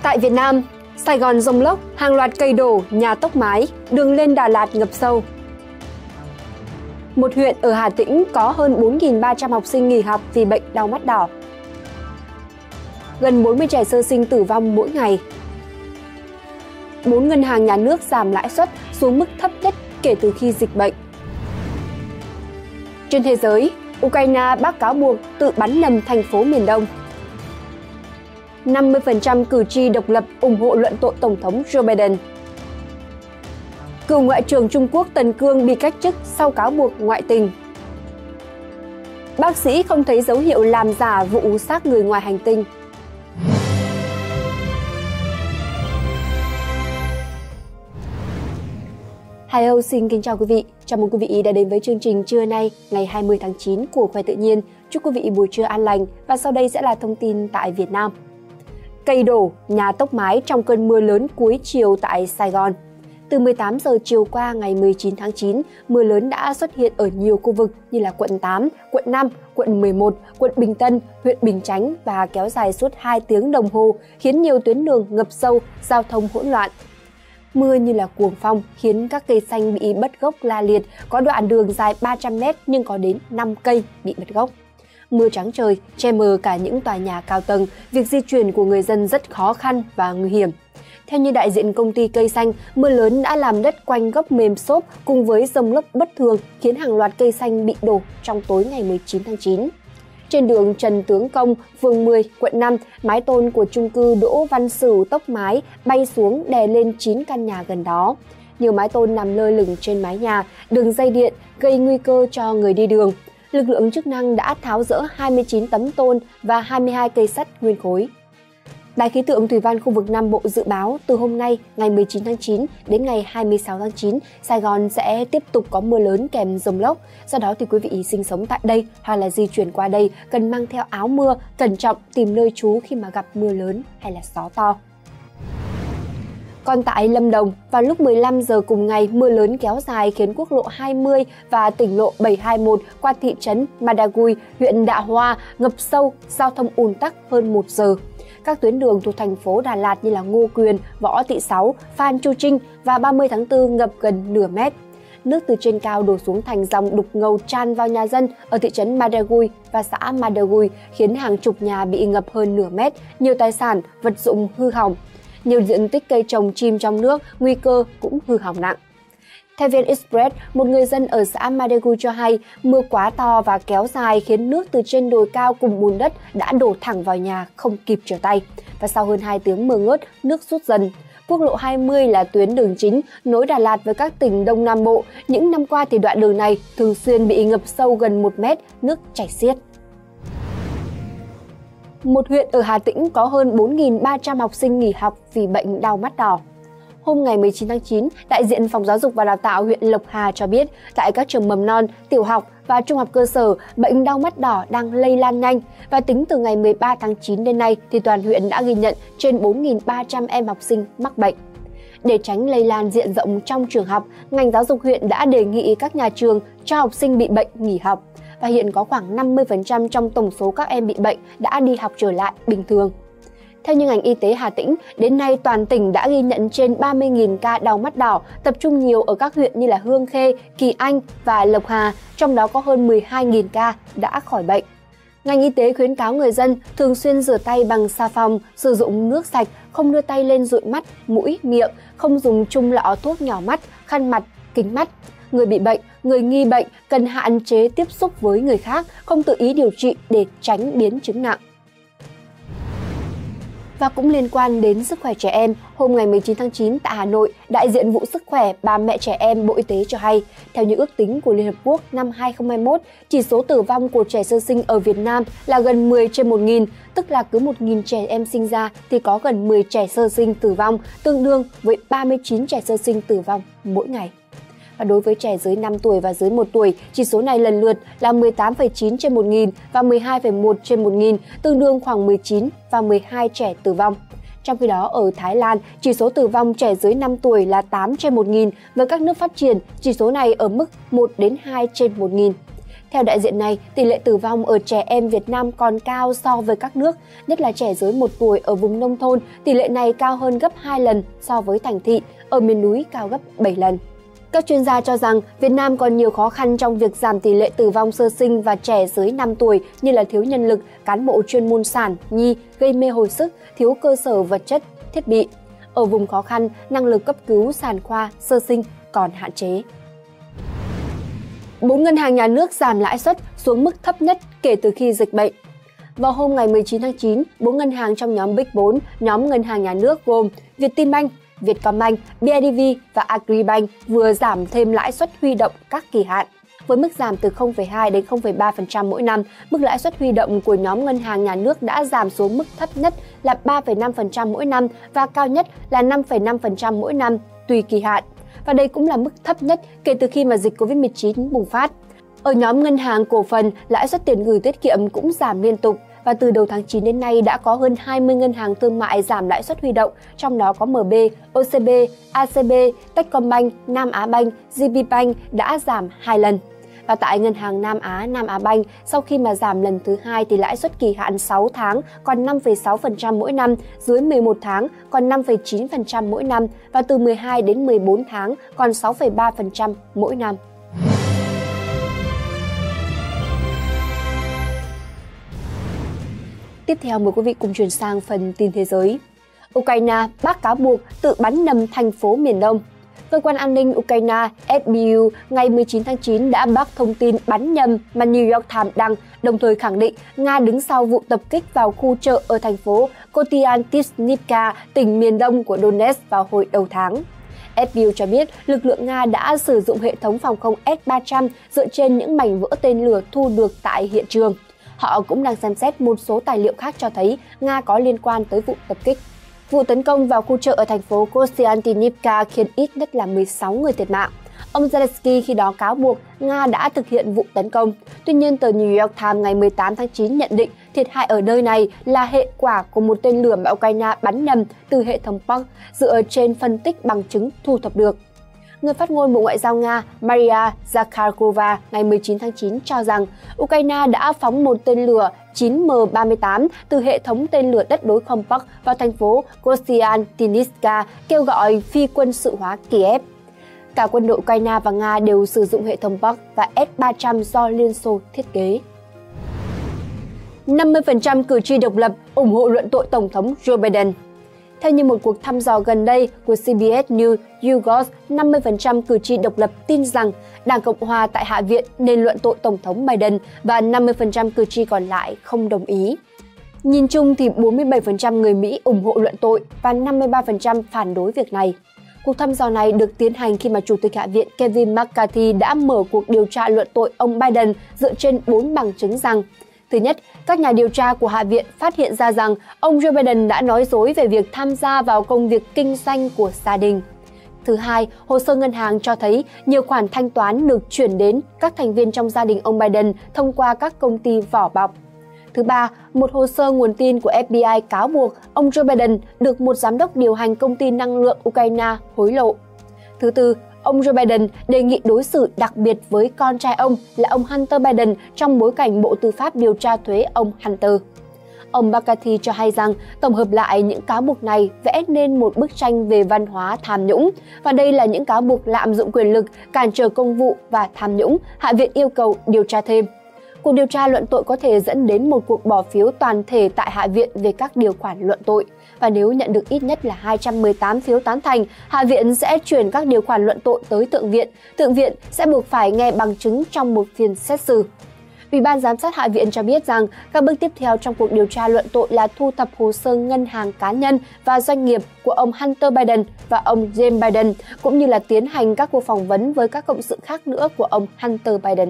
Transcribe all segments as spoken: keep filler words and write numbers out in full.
Tại Việt Nam, Sài Gòn rông lốc, hàng loạt cây đổ, nhà tốc mái, đường lên Đà Lạt ngập sâu. Một huyện ở Hà Tĩnh có hơn bốn nghìn ba trăm học sinh nghỉ học vì bệnh đau mắt đỏ. Gần bốn mươi trẻ sơ sinh tử vong mỗi ngày. Bốn ngân hàng nhà nước giảm lãi suất xuống mức thấp nhất kể từ khi dịch bệnh. Trên thế giới, Ukraine bác cáo buộc tự bắn nhầm thành phố miền Đông. năm mươi phần trăm cử tri độc lập ủng hộ luận tội Tổng thống Joe Biden. Cựu Ngoại trưởng Trung Quốc Tần Cương bị cách chức sau cáo buộc ngoại tình. Bác sĩ không thấy dấu hiệu làm giả vụ xác người ngoài hành tinh. Hi ho, xin kính chào quý vị. Chào mừng quý vị đã đến với chương trình trưa nay, ngày hai mươi tháng chín của Khỏe Tự Nhiên. Chúc quý vị buổi trưa an lành và sau đây sẽ là thông tin tại Việt Nam. Cây đổ, nhà tốc mái trong cơn mưa lớn cuối chiều tại Sài Gòn. Từ mười tám giờ chiều qua ngày mười chín tháng chín, mưa lớn đã xuất hiện ở nhiều khu vực như là quận tám, quận năm, quận mười một, quận Bình Tân, huyện Bình Chánh và kéo dài suốt hai tiếng đồng hồ, khiến nhiều tuyến đường ngập sâu, giao thông hỗn loạn. Mưa như là cuồng phong khiến các cây xanh bị bật gốc la liệt, có đoạn đường dài ba trăm mét nhưng có đến năm cây bị bật gốc. Mưa trắng trời che mờ cả những tòa nhà cao tầng, việc di chuyển của người dân rất khó khăn và nguy hiểm. Theo như đại diện công ty cây xanh, mưa lớn đã làm đất quanh gốc mềm xốp cùng với dông lốc bất thường khiến hàng loạt cây xanh bị đổ trong tối ngày mười chín tháng chín. Trên đường Trần Tướng Công, phường mười, quận năm, mái tôn của chung cư Đỗ Văn Sửu tốc mái bay xuống đè lên chín căn nhà gần đó. Nhiều mái tôn nằm lơ lửng trên mái nhà, đường dây điện gây nguy cơ cho người đi đường. Lực lượng chức năng đã tháo dỡ hai mươi chín tấm tôn và hai mươi hai cây sắt nguyên khối. Đài khí tượng thủy văn khu vực Nam Bộ dự báo từ hôm nay ngày mười chín tháng chín đến ngày hai mươi sáu tháng chín, Sài Gòn sẽ tiếp tục có mưa lớn kèm dông lốc. Do đó thì quý vị sinh sống tại đây hoặc là di chuyển qua đây cần mang theo áo mưa, cẩn trọng tìm nơi trú khi mà gặp mưa lớn hay là gió to. Còn tại Lâm Đồng, vào lúc mười lăm giờ cùng ngày, mưa lớn kéo dài khiến quốc lộ hai mươi và tỉnh lộ bảy hai mốt qua thị trấn Madagui, huyện Đạ Hoa ngập sâu, giao thông ùn tắc hơn một giờ. Các tuyến đường thuộc thành phố Đà Lạt như là Ngô Quyền, Võ Thị Sáu, Phan Chu Trinh và ba mươi tháng tư ngập gần nửa mét. Nước từ trên cao đổ xuống thành dòng đục ngầu tràn vào nhà dân ở thị trấn Madagui và xã Madagui khiến hàng chục nhà bị ngập hơn nửa mét, nhiều tài sản, vật dụng hư hỏng. Nhiều diện tích cây trồng chìm trong nước, nguy cơ cũng hư hỏng nặng. Theo vê en Express, một người dân ở xã Madagui cho hay mưa quá to và kéo dài khiến nước từ trên đồi cao cùng bùn đất đã đổ thẳng vào nhà không kịp trở tay. Và sau hơn hai tiếng mưa ngớt, nước rút dần. Quốc lộ hai mươi là tuyến đường chính nối Đà Lạt với các tỉnh Đông Nam Bộ. Những năm qua thì đoạn đường này thường xuyên bị ngập sâu gần một mét, nước chảy xiết. Một huyện ở Hà Tĩnh có hơn bốn nghìn ba trăm học sinh nghỉ học vì bệnh đau mắt đỏ. Hôm ngày mười chín tháng chín, đại diện Phòng Giáo dục và Đào tạo huyện Lộc Hà cho biết tại các trường mầm non, tiểu học và trung học cơ sở, bệnh đau mắt đỏ đang lây lan nhanh và tính từ ngày mười ba tháng chín đến nay thì toàn huyện đã ghi nhận trên bốn nghìn ba trăm em học sinh mắc bệnh. Để tránh lây lan diện rộng trong trường học, ngành giáo dục huyện đã đề nghị các nhà trường cho học sinh bị bệnh nghỉ học. Và hiện có khoảng năm mươi phần trăm trong tổng số các em bị bệnh đã đi học trở lại bình thường. Theo như ngành y tế Hà Tĩnh, đến nay toàn tỉnh đã ghi nhận trên ba mươi nghìn ca đau mắt đỏ, tập trung nhiều ở các huyện như là Hương Khê, Kỳ Anh và Lộc Hà, trong đó có hơn mười hai nghìn ca đã khỏi bệnh. Ngành y tế khuyến cáo người dân thường xuyên rửa tay bằng xà phòng, sử dụng nước sạch, không đưa tay lên dụi mắt, mũi, miệng, không dùng chung lọ thuốc nhỏ mắt, khăn mặt, kính mắt. Người bị bệnh, người nghi bệnh cần hạn chế tiếp xúc với người khác, không tự ý điều trị để tránh biến chứng nặng. Và cũng liên quan đến sức khỏe trẻ em, hôm ngày mười chín tháng chín tại Hà Nội, đại diện vụ sức khỏe bà mẹ trẻ em Bộ Y tế cho hay, theo những ước tính của Liên Hợp Quốc năm hai không hai mốt, chỉ số tử vong của trẻ sơ sinh ở Việt Nam là gần mười trên một nghìn, tức là cứ một nghìn trẻ em sinh ra thì có gần mười trẻ sơ sinh tử vong, tương đương với ba mươi chín trẻ sơ sinh tử vong mỗi ngày. Và đối với trẻ dưới năm tuổi và dưới một tuổi, chỉ số này lần lượt là mười tám phẩy chín trên một nghìn và mười hai phẩy một trên một nghìn, tương đương khoảng mười chín và mười hai trẻ tử vong. Trong khi đó, ở Thái Lan, chỉ số tử vong trẻ dưới năm tuổi là tám trên một nghìn, với các nước phát triển, chỉ số này ở mức một đến hai trên một nghìn. Theo đại diện này, tỷ lệ tử vong ở trẻ em Việt Nam còn cao so với các nước, nhất là trẻ dưới một tuổi ở vùng nông thôn, tỷ lệ này cao hơn gấp hai lần so với thành thị, ở miền núi cao gấp bảy lần. Các chuyên gia cho rằng Việt Nam còn nhiều khó khăn trong việc giảm tỷ lệ tử vong sơ sinh và trẻ dưới năm tuổi như là thiếu nhân lực, cán bộ chuyên môn sản, nhi, gây mê hồi sức, thiếu cơ sở vật chất, thiết bị. Ở vùng khó khăn, năng lực cấp cứu sản khoa, sơ sinh còn hạn chế. Bốn ngân hàng nhà nước giảm lãi suất xuống mức thấp nhất kể từ khi dịch bệnh. Vào hôm ngày mười chín tháng chín, bốn ngân hàng trong nhóm Big bốn, nhóm ngân hàng nhà nước gồm Vietinbank, Vietcombank, bê i đê vê và Agribank vừa giảm thêm lãi suất huy động các kỳ hạn. Với mức giảm từ không phẩy hai đến không phẩy ba phần trăm mỗi năm, mức lãi suất huy động của nhóm ngân hàng nhà nước đã giảm xuống mức thấp nhất là ba phẩy năm phần trăm mỗi năm và cao nhất là năm phẩy năm phần trăm mỗi năm tùy kỳ hạn. Và đây cũng là mức thấp nhất kể từ khi mà dịch Covid mười chín bùng phát. Ở nhóm ngân hàng cổ phần, lãi suất tiền gửi tiết kiệm cũng giảm liên tục. Và từ đầu tháng chín đến nay đã có hơn hai mươi ngân hàng thương mại giảm lãi suất huy động, trong đó có em bê, ô xê bê, a xê bê, Techcombank, Nam Á Bank, giê pê Bank đã giảm hai lần. Và tại ngân hàng Nam Á, Nam Á Bank, sau khi mà giảm lần thứ hai thì lãi suất kỳ hạn sáu tháng còn năm phẩy sáu phần trăm mỗi năm, dưới mười một tháng còn năm phẩy chín phần trăm mỗi năm và từ mười hai đến mười bốn tháng còn sáu phẩy ba phần trăm mỗi năm. Tiếp theo mời quý vị cùng chuyển sang phần tin thế giới. Ukraine bác cáo buộc tự bắn nhầm thành phố miền Đông. Cơ quan an ninh Ukraine ét bê u ngày mười chín tháng chín đã bác thông tin bắn nhầm mà New York Times đăng, đồng thời khẳng định Nga đứng sau vụ tập kích vào khu chợ ở thành phố Kostyantynivka, tỉnh miền đông của Donetsk vào hồi đầu tháng. ét bê u cho biết lực lượng Nga đã sử dụng hệ thống phòng không S ba trăm dựa trên những mảnh vỡ tên lửa thu được tại hiện trường. Họ cũng đang xem xét một số tài liệu khác cho thấy Nga có liên quan tới vụ tập kích. Vụ tấn công vào khu chợ ở thành phố Kostyantynivka khiến ít nhất là mười sáu người thiệt mạng. Ông Zelensky khi đó cáo buộc Nga đã thực hiện vụ tấn công. Tuy nhiên, tờ New York Times ngày mười tám tháng chín nhận định thiệt hại ở nơi này là hệ quả của một tên lửa mà Ukraine bắn nhầm từ hệ thống P A C dựa trên phân tích bằng chứng thu thập được. Người phát ngôn Bộ Ngoại giao Nga Maria Zakharova ngày mười chín tháng chín cho rằng Ukraine đã phóng một tên lửa chín M ba mươi tám từ hệ thống tên lửa đất đối không P A C vào thành phố Kostyantynivka, kêu gọi phi quân sự hóa Kiev. Cả quân đội Ukraine và Nga đều sử dụng hệ thống P A C và S ba trăm do Liên Xô thiết kế. năm mươi phần trăm cử tri độc lập ủng hộ luận tội Tổng thống Joe Biden. Theo như một cuộc thăm dò gần đây của xê bê ét News YouGov, năm mươi phần trăm cử tri độc lập tin rằng Đảng Cộng hòa tại Hạ viện nên luận tội Tổng thống Biden và năm mươi phần trăm cử tri còn lại không đồng ý. Nhìn chung thì bốn mươi bảy phần trăm người Mỹ ủng hộ luận tội và năm mươi ba phần trăm phản đối việc này. Cuộc thăm dò này được tiến hành khi mà Chủ tịch Hạ viện Kevin McCarthy đã mở cuộc điều tra luận tội ông Biden dựa trên bốn bằng chứng rằng: Thứ nhất, các nhà điều tra của Hạ viện phát hiện ra rằng ông Joe Biden đã nói dối về việc tham gia vào công việc kinh doanh của gia đình. Thứ hai, hồ sơ ngân hàng cho thấy nhiều khoản thanh toán được chuyển đến các thành viên trong gia đình ông Biden thông qua các công ty vỏ bọc. Thứ ba, một hồ sơ nguồn tin của ép bê i cáo buộc ông Joe Biden được một giám đốc điều hành công ty năng lượng Ukraine hối lộ. Thứ tư, ông Joe Biden đề nghị đối xử đặc biệt với con trai ông là ông Hunter Biden trong bối cảnh Bộ Tư pháp điều tra thuế ông Hunter. Ông McCarthy cho hay rằng tổng hợp lại những cáo buộc này vẽ nên một bức tranh về văn hóa tham nhũng, và đây là những cáo buộc lạm dụng quyền lực, cản trở công vụ và tham nhũng. Hạ viện yêu cầu điều tra thêm. Cuộc điều tra luận tội có thể dẫn đến một cuộc bỏ phiếu toàn thể tại Hạ viện về các điều khoản luận tội. Và nếu nhận được ít nhất là hai trăm mười tám phiếu tán thành, Hạ viện sẽ chuyển các điều khoản luận tội tới Thượng viện. Thượng viện sẽ buộc phải nghe bằng chứng trong một phiên xét xử. Ủy ban Giám sát Hạ viện cho biết rằng các bước tiếp theo trong cuộc điều tra luận tội là thu thập hồ sơ ngân hàng cá nhân và doanh nghiệp của ông Hunter Biden và ông James Biden, cũng như là tiến hành các cuộc phỏng vấn với các cộng sự khác nữa của ông Hunter Biden.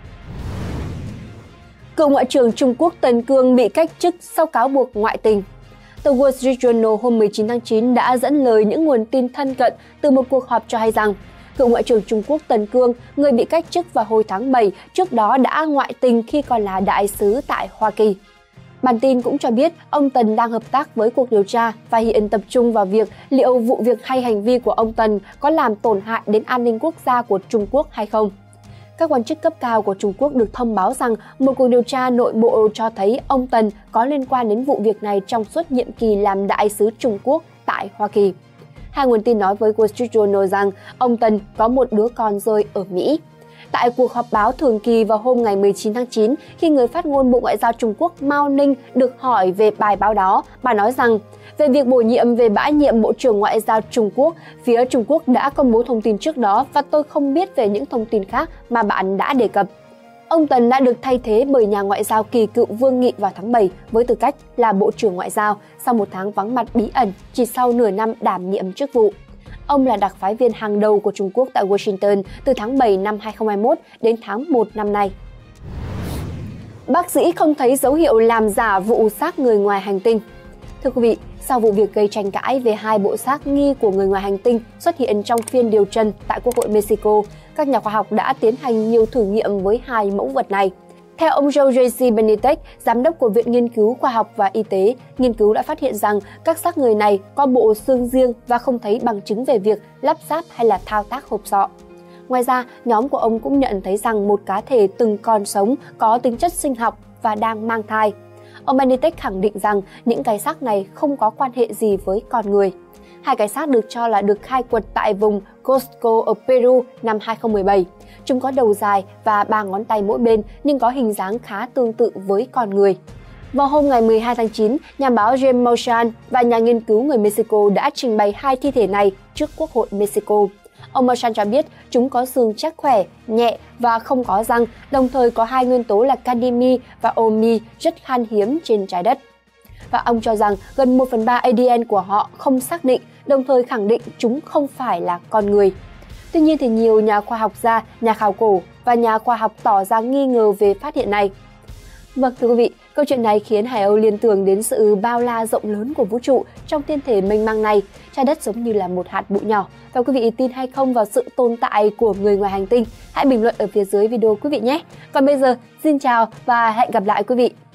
Cựu Ngoại trưởng Trung Quốc Tần Cương bị cách chức sau cáo buộc ngoại tình. Tờ Wall Street Journal hôm mười chín tháng chín đã dẫn lời những nguồn tin thân cận từ một cuộc họp cho hay rằng cựu Ngoại trưởng Trung Quốc Tần Cương, người bị cách chức vào hồi tháng bảy, trước đó đã ngoại tình khi còn là đại sứ tại Hoa Kỳ. Bản tin cũng cho biết ông Tần đang hợp tác với cuộc điều tra và hiện tập trung vào việc liệu vụ việc hay hành vi của ông Tần có làm tổn hại đến an ninh quốc gia của Trung Quốc hay không. Các quan chức cấp cao của Trung Quốc được thông báo rằng một cuộc điều tra nội bộ cho thấy ông Tần có liên quan đến vụ việc này trong suốt nhiệm kỳ làm đại sứ Trung Quốc tại Hoa Kỳ. Hai nguồn tin nói với Wall Street Journal rằng ông Tần có một đứa con rơi ở Mỹ. Tại cuộc họp báo thường kỳ vào hôm ngày mười chín tháng chín, khi người phát ngôn Bộ Ngoại giao Trung Quốc Mao Ninh được hỏi về bài báo đó, bà nói rằng về việc bổ nhiệm về bãi nhiệm Bộ trưởng Ngoại giao Trung Quốc, phía Trung Quốc đã công bố thông tin trước đó và tôi không biết về những thông tin khác mà bạn đã đề cập. Ông Tần đã được thay thế bởi nhà ngoại giao kỳ cựu Vương Nghị vào tháng bảy với tư cách là Bộ trưởng Ngoại giao sau một tháng vắng mặt bí ẩn chỉ sau nửa năm đảm nhiệm chức vụ. Ông là đặc phái viên hàng đầu của Trung Quốc tại Washington từ tháng bảy năm hai nghìn không trăm hai mươi mốt đến tháng một năm nay. Bác sĩ không thấy dấu hiệu làm giả vụ xác người ngoài hành tinh. Thưa quý vị, sau vụ việc gây tranh cãi về hai bộ xác nghi của người ngoài hành tinh xuất hiện trong phiên điều trần tại Quốc hội Mexico, các nhà khoa học đã tiến hành nhiều thử nghiệm với hai mẫu vật này. Theo ông Jorge Benitez, giám đốc của Viện Nghiên cứu Khoa học và Y tế, nghiên cứu đã phát hiện rằng các xác người này có bộ xương riêng và không thấy bằng chứng về việc lắp ráp hay là thao tác hộp sọ. Ngoài ra, nhóm của ông cũng nhận thấy rằng một cá thể từng còn sống có tính chất sinh học và đang mang thai. Ông Benitez khẳng định rằng những cái xác này không có quan hệ gì với con người. Hai cái xác được cho là được khai quật tại vùng Cusco ở Peru năm hai nghìn không trăm mười bảy. Chúng có đầu dài và ba ngón tay mỗi bên nhưng có hình dáng khá tương tự với con người. Vào hôm ngày mười hai tháng chín, nhà báo James Mochan và nhà nghiên cứu người Mexico đã trình bày hai thi thể này trước Quốc hội Mexico. Ông Mochan cho biết chúng có xương chắc khỏe, nhẹ và không có răng, đồng thời có hai nguyên tố là cadimi và omi rất khan hiếm trên trái đất. Và ông cho rằng gần một phần ba a đê en của họ không xác định, đồng thời khẳng định chúng không phải là con người. Tuy nhiên thì nhiều nhà khoa học gia, nhà khảo cổ và nhà khoa học tỏ ra nghi ngờ về phát hiện này. Vâng thưa quý vị, câu chuyện này khiến Hải Âu liên tưởng đến sự bao la rộng lớn của vũ trụ trong thiên thể mênh mang này. Trái đất giống như là một hạt bụi nhỏ. Và quý vị tin hay không vào sự tồn tại của người ngoài hành tinh? Hãy bình luận ở phía dưới video quý vị nhé. Còn bây giờ, xin chào và hẹn gặp lại quý vị.